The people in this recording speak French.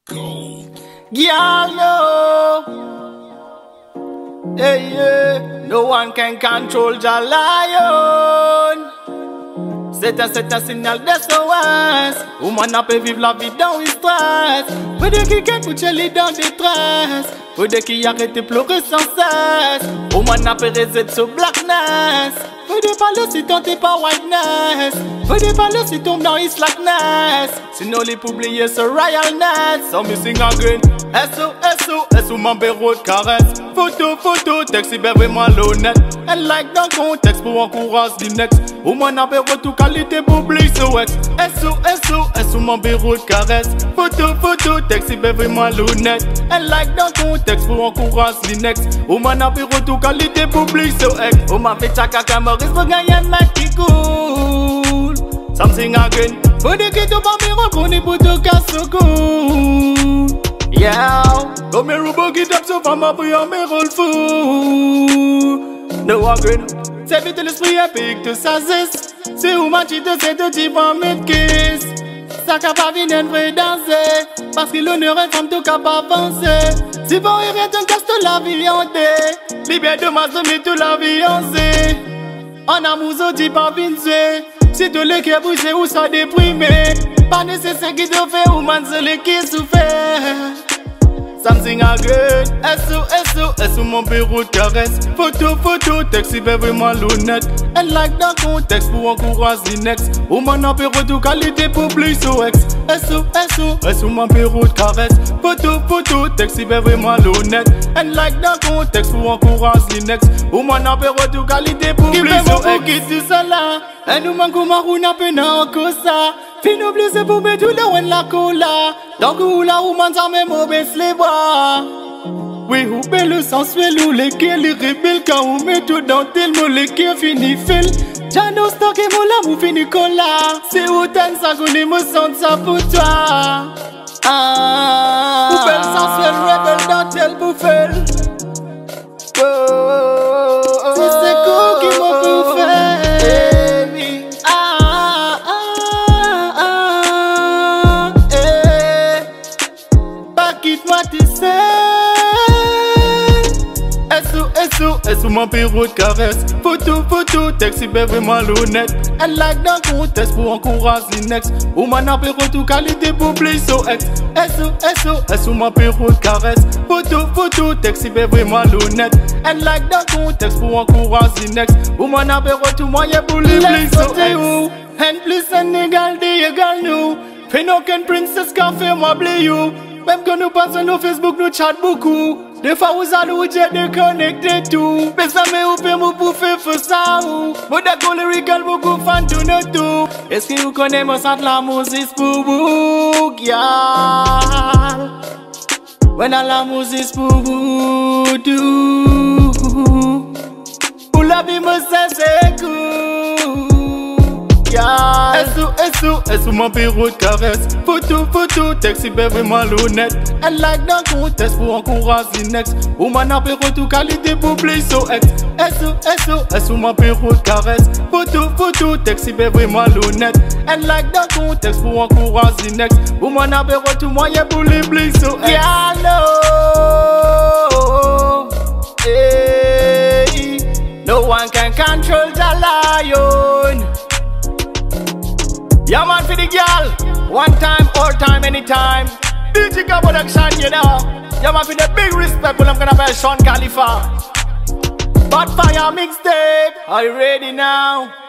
Girl, no. Hey, yeah. No one can control the lion. C'est un signal d'SOS. Woman n'a pas vivre la vie dans le stress. Faut de quelqu'un pour chialer dans des tresses. Faut de qui arrête de pleurer sans cesse. Woman n'a pas réservé sur blackness. Faut de parler si t'es pas whiteness. Faut de parler si t'es dans his slackness. Sinon les oublier ce royalness. So missing again. SO, mon bureau de caresse. Photo, texte, c'est vraiment l'honnête. And like dans le contexte pour encourager the next. Woman n'a pas tout qualité publique, so ex. SO, mon bureau de caresse. Photo, texte, c'est vraiment l'honnête. And like dans le contexte pour encourager the next. Woman n'a pas tout qualité publique, so ex. Woman fait chaka cameris pour gagner un mec qui cool. Something again. Faut de qui tout pas bureau qu'on est pour tout casse cool. Yeah, comme un robot qui tape sur femme après un rôle fou. No again. C'est vite l'esprit épique de sa zeste. C'est où ma chite c'est de type en mid-kiss. Ça qu'a pas venu une vraie danser. Parce que l'honneur est femme tout capable avancer. Si bon il vient un casse de la vie en dé. Libère de ma zone toute la vie en zé. En amour au type en vince. Si tout le cœur brisé ou ça déprimé. Pas nécessaire qui te fait ou man c'est le qui souffert. Something again. SO, mon bureau de caresse. Photo, texte, c'est vraiment l'honnête. And like dans le contexte pour encourager the next. Woman n'a pas tout qualité publique, so ex. SO, mon bureau de caresse. Photo, texte, c'est vraiment l'honnête. And like dans le contexte pour encourager the next. Woman n'a pas tout qualité publique, so ex. Qui dit cela? Et nous manquons marou n'a pas encore ça. Fin oublie c'est pour mettre tout le monde la cola. Donc où la woman ça même baisse les bras. Oui ou belle sensuel ou les qui les rebelles quand on met tout dans tel mot les qui fini fil. Jano stock et mon l'amour fini cola. C'est autant ça qu'on émotion ça pour toi. Ou belle sensuel rebelle dans tel bouffel. Si c'est quoi qui m'a pu faire. Quitte-moi tu sais. SO, mon bureau de caresse. Photo, texte, c'est vraiment l'honnête. And like dans le contexte pour encourager the next. Woman n'a pas tout qualité publique, so ex. SO, mon bureau de caresse. Photo, texte, c'est vraiment l'honnête. And like dans le contexte pour encourager the next. Woman n'a pas tout moyen pour les so ex. And plus un égal des égal nous. Fais aucune princesse qu'a fait m'oublier you. Même quand nous passons nos Facebook, nous chat beaucoup. Des fois, vous allez j'ai déconnecté tout. Mais ça me oupe mon bouffer pour ça ou. Moi d'accord, lyrical, beaucoup fan de nous tout. Est-ce que vous connaissez mon centre la musique pour vous, y'all? When la musique pour vous, tout. Pour la vie, moi, c'est cool. SO, mon bureau de caresse. Photo, texte, c'est vraiment l'honnête. And like dans le contexte pour encourager the next. Woman n'a pas tout qualité publique, so ex. SO, mon bureau de caresse. Photo, texte, c'est vraiment l'honnête. And like dans le contexte pour encourager the next. Woman n'a pas tout moyen pour les blics, so ex. Yeah, no. Hey. No one can control the lion. Yeah man for the girl. One time, all time, anytime. DJ production, you know. Yeah man for the big respect, but I'm gonna play Sean Khalifa. Bad Fire mixtape. Are you ready now?